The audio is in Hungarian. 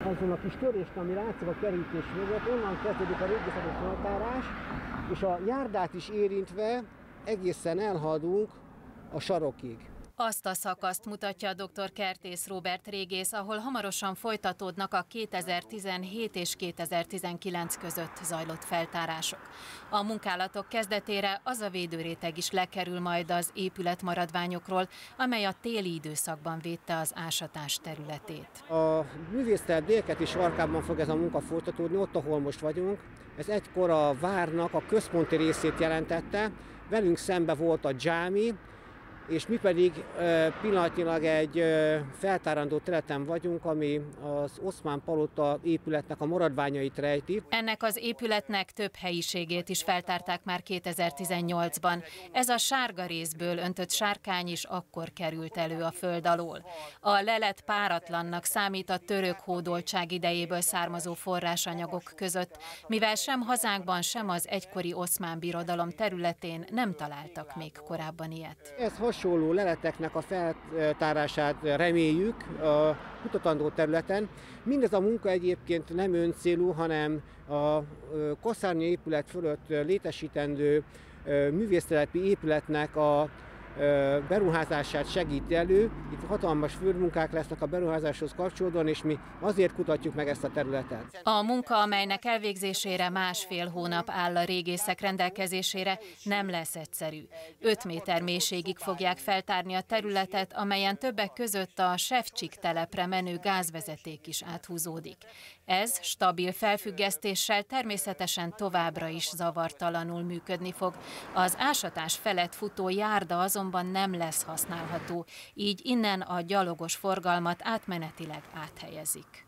azon a kis törést, ami látszik a kerítés mögött, onnan kezdődik a régészetes feltárás, és a járdát is érintve egészen elhaladunk a sarokig. Azt a szakaszt mutatja a dr. Kertész Róbert régész, ahol hamarosan folytatódnak a 2017 és 2019 között zajlott feltárások. A munkálatok kezdetére az a védőréteg is lekerül majd az épület maradványokról, amely a téli időszakban védte az ásatás területét. A művésztelep délkeleti sarkában fog ez a munka folytatódni, ott, ahol most vagyunk. Ez egykor a várnak a központi részét jelentette, velünk szembe volt a dzsámi, és mi pedig pillanatnyilag egy feltárandó területen vagyunk, ami az Oszmán palota épületnek a maradványait rejti. Ennek az épületnek több helyiségét is feltárták már 2018-ban. Ez a sárga részből öntött sárkány is akkor került elő a föld alól. A lelet páratlannak számít a török hódoltság idejéből származó forrásanyagok között, mivel sem hazánkban, sem az egykori Oszmán Birodalom területén nem találtak még korábban ilyet. Ez hasonló leleteknek a feltárását reméljük a kutatandó területen. Mindez a munka egyébként nem öncélú, hanem a Kaszárnya épület fölött létesítendő művésztelepi épületnek a beruházását segíti elő. Itt hatalmas földmunkák lesznek a beruházáshoz kapcsolódóan, és mi azért kutatjuk meg ezt a területet. A munka, amelynek elvégzésére 1,5 hónap áll a régészek rendelkezésére, nem lesz egyszerű. 5 méter mélységig fogják feltárni a területet, amelyen többek között a Sevcsik telepre menő gázvezeték is áthúzódik. Ez stabil felfüggesztéssel természetesen továbbra is zavartalanul működni fog. Az ásatás felett futó járda azonban nem lesz használható, így innen a gyalogos forgalmat átmenetileg áthelyezik.